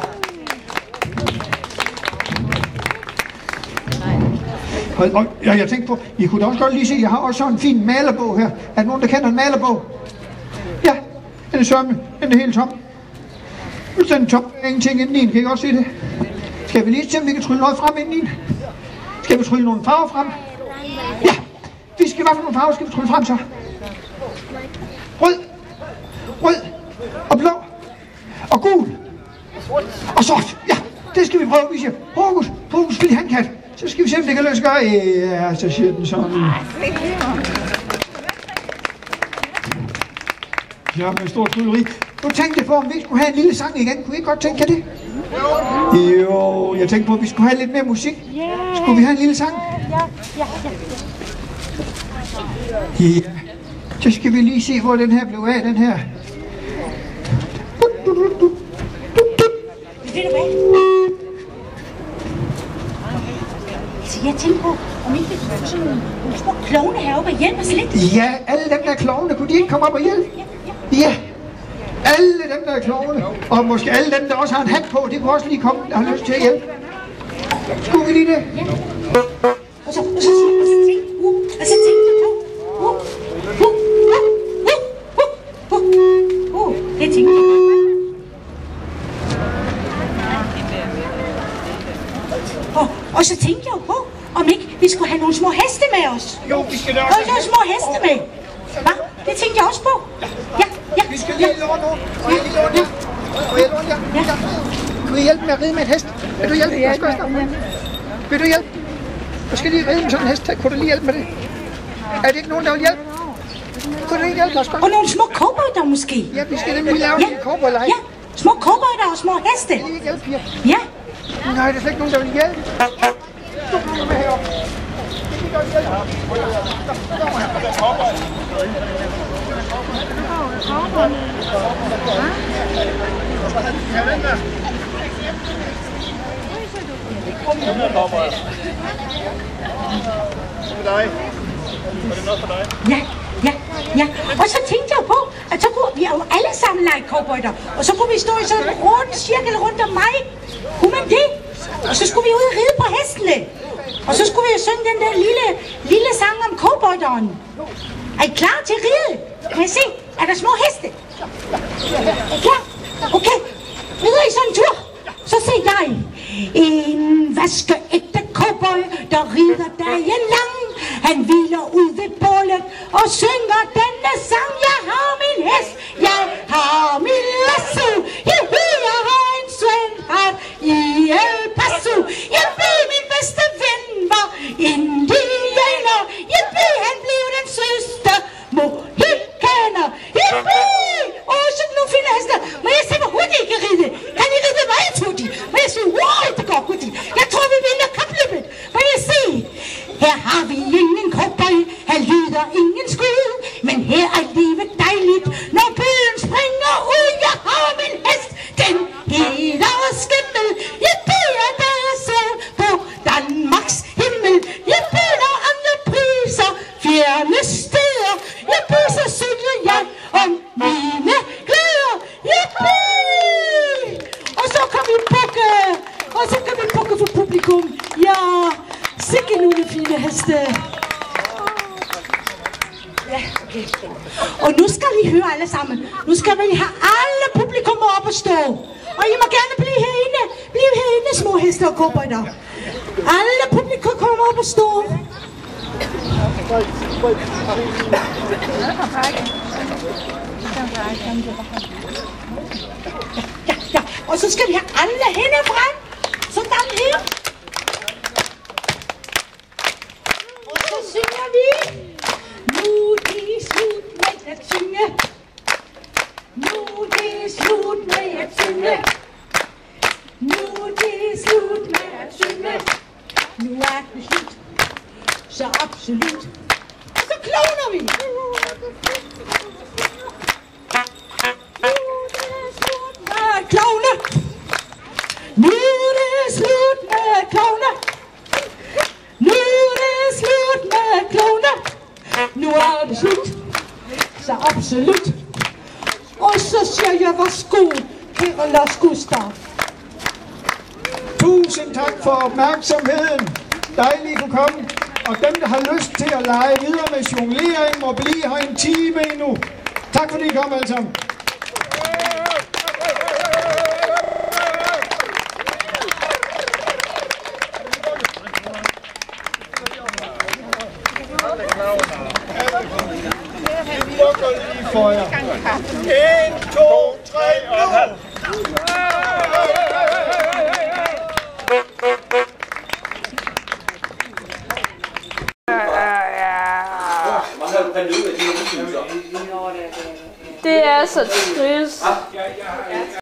Og, og ja, jeg tænkte på, I kunne da også godt lige se, jeg har også sådan en fin malerbog her. Er der nogen, der kender en malerbog? Ja, den er sørme. Den er helt tom. Nu er den tom. Der er ingenting inden i den. Kan I godt se det? Skal vi lige se, om vi kan trylle noget frem inden i den? Skal vi trylle nogle farver frem? Ja, vi skal, hvad for nogle farver skal vi trylle frem så? Rød, rød og blå og gul og sort. Ja, det skal vi prøve. Vi siger, hokus, pokus, fili handkat. Så skal vi se, om det kan lade sig gøre. Ja, så siger den sådan. Ja, med stor trylleri. Nu tænkte jeg på, om vi ikke skulle have en lille sang igen. Kunne I godt tænke jer det? Jo, jeg tænkte på, at vi skulle have lidt mere musik. Skulle vi have en lille sang? Ja. Så skal vi lige se, hvor den her blev af, den her. Ved du hvad? Så jeg tænker på, om ikke vi kunne få sådan nogle små klovne heroppe og hjælpe os lidt. Ja, alle dem der klovne, kunne de ikke komme op og hjælpe? Ja, alle dem der er klovne, og måske alle dem der også har en hat på, det kunne også lige komme, der har lyst til at hjælpe. Skulle vi lige det? Ja. Og så, og så, og så tænk, uh, og så tænk jeg på, uh, uh, uh, uh, uh, uh, uh, det tænker jeg på. Og, og så tænkte jeg på, om ikke vi skulle have nogle små heste med os. Jo, vi skal da også have nogle små heste med. Hva? Det tænkte jeg også på. Ja, ja. Vi skal lige låne nogen. Må jeg lige låne jer? Må jeg låne jer? Ja. Kan I hjælpe med at ride med et hest? Vil du hjælpe? Jeg skal også Vil du hjælpe? Jeg skal lige ride med sådan en hest. Kunne du lige hjælpe med det? Er det ikke nogen, der vil hjælpe? Kunne du ikke hjælpe os? Og nogle små cowboyder måske. Ja, vi skal nemlig lave en cowboylej. Ja, små cowboyder og små heste. Vil I ikke hjælpe, piger? Ja. Nej, der er slet ikke nogen, der vil hjælpe. Du kommer med heroppe. Det kan godt hjælpe. Ja, vent da. Ja, ja, ja. Og så tænkte jeg på, at så kunne vi jo alle sammen lege cowboyder. Og så kunne vi stå i sådan en rund cirkel rundt om mig. Kunne man det? Og så skulle vi ud og ride på hestene. Og så skulle vi jo synge den der lille, lille sang om cowboyderen. Er I klar til at ride? Kan I se? Er der små heste? Er I klar? Okay. Rider I sådan en tur? Så siger jeg, en vaskeægte cowboy, der rider dagen lang. Han hviler ud ved bålet og synger denne sang. Jeg har min hest, jeg har min lasso. Jeg ved, jeg har en svenhard i El Paso. Jeg ved, min bedste ven var indianer. Jeg ved, han blev den søste mohikaner. Jeg ved, åh, så nu finder hester. Må jeg se, hvor hurtigt I kan ride? Kan I ride meget hurtigt? Må jeg se, wow, det går hurtigt. Jeg tror, vi vinder kapløbet. Må jeg se? Her har vi ingen cowboy, her lyder ingen skud. Men her er livet dejligt, når bøden springer ud. Jeg har min hest, den hedder Skimmel. Jeg beder der selv på Danmarks himmel. Jeg beder andre priser, fjerne steder. Jeg beder synge jeg om mine glæder. Yippie! Og så kan vi bukke, og så kan vi bukke for publikum. Ja, sikke nogle fine heste. Ja, okay. Og nu skal vi høre alle sammen. Nu skal vi have alle publikummer op at stå. Og I må gerne blive herinde. Bliv herinde, små heste og cowboyder. Alle publikum kommer op at stå. Ja, ja. Og så skal vi have alle hænder frem. Sådan her. Og så synger vi. Nu er det slut med at synge. Nu er det slut med at synge. Nu er det slut med at synge. Nu er det slut. Så absolut. Og så klovner vi. Nu er det slut med at klovne. Nu er det slut med at klovne. Nu er det slut med at klovne. Nu er det slut. Så absolut. Og så siger jeg, værsgo, kære Lars Gustav. Tusind tak for opmærksomheden. Dejligt, at kunne komme. Og dem, der har lyst til at lege videre med jonglering, må blive her en time endnu. Tak fordi I kom alle sammen. Vi lukker lige for jer. En, to, tre, nu! Det er så trist.